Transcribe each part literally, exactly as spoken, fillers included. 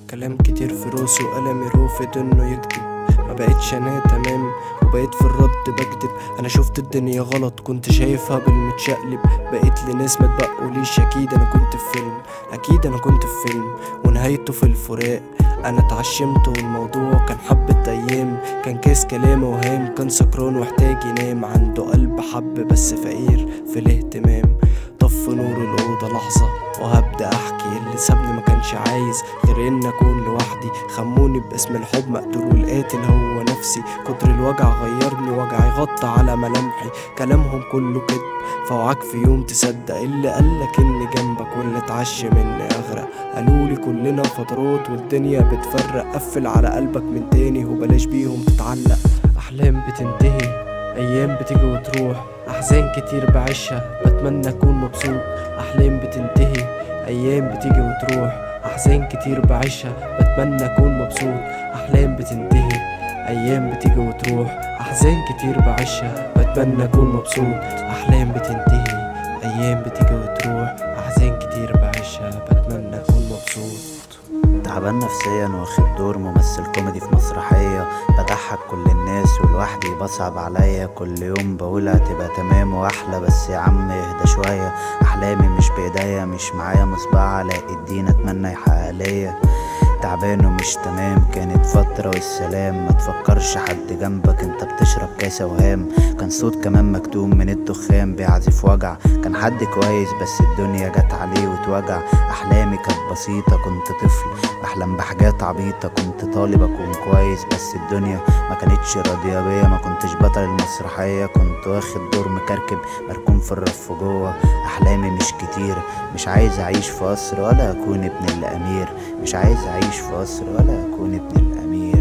كلام كتير في روسي وقلمي رافض انه يكتب. ما بقتش انا تمام وبقيت في الرد بكدب. انا شفت الدنيا غلط كنت شايفها بالمتشقلب. بقيت لناس متبقوليش اكيد انا كنت في فيلم، اكيد انا كنت في فيلم ونهايته في الفراق. انا اتعشمت والموضوع كان حبة ايام، كان كاس كلام وهام، كان سكران واحتاج ينام. عنده قلب حب بس فقير في الاهتمام. طف نور الأوضة لحظة وهبدأ أحكي. اللي سابني ما كانش عايز غير إن أكون لوحدي. خموني باسم الحب مقتول والقاتل هو نفسي. كتر الوجع غيرني وجعي غطى على ملامحي. كلامهم كله كدب فوعاك في يوم تصدق. اللي قالك إني جنبك واللي اتعشى مني أغرق. قالولي كلنا فترات والدنيا بتفرق. قفل على قلبك من تاني وبلاش بيهم تتعلق. أحلام بتنتهي، أيام بتيجي وتروح، أحزان كتير بعيشها بتمنى أكون مبسوط. أحلام بتنتهي، أيام بتيجي وتروح، أحزان كتير بعيشها بتمنى أكون مبسوط. أحلام بتنتهي، أيام بتيجي وتروح، أحزان كتير بعيشها بتمنى أكون مبسوط. أحلام بتنتهي، أيام بتيجي وتروح، أحزان كتير بعيشها بتمنى أكون مبسوط. تعبان نفسيا واخد دور ممثل كوميدي في مسرحية. بضحك كل الناس ولوحدي بصعب عليا. كل يوم بقولها تبقى تمام واحلى بس يا عم اهدى شوية. احلامي مش بايديا، مش معايا مصباح الاقي الدين اتمنى يحقق ليا. تعبان ومش تمام، كانت فترة والسلام. ما تفكرش حد جنبك انت بتشرب كاس اوهام. كان صوت كمان مكتوم من الدخان بيعزف وجع. كان حد كويس بس الدنيا جت عليه واتوجع. احلامي كانت بسيطة كنت طفل بحلم بحاجات عبيطة. كنت طالب اكون كويس بس الدنيا ما كانتش راضية بيا. ما كنتش بطل المسرحية، كنت واخد دور مكركب مركون في الرف جوه. احلامي مش كتير، مش عايز اعيش في قصر ولا اكون ابن الامير. مش عايز اعيش في قصر ولا اكون ابن الامير.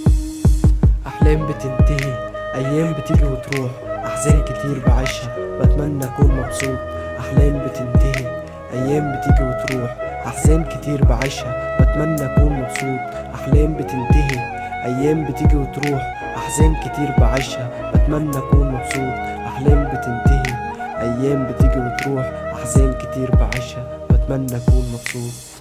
أحلام بتنتهي، أيام بتيجي وتروح، أحزان كتير بعيشها بتمنى أكون مبسوط. أحلام بتنتهي، أيام بتيجي وتروح، أحزان كتير بعيشها بتمنى أكون مبسوط. أحلام بتنتهي، أيام بتيجي وتروح، أحزان كتير بعيشها بتمنى أكون مبسوط. أحلام بتنتهي، أيام بتيجي وتروح، أحزان كتير بعيشها بتمنى أكون مبسوط.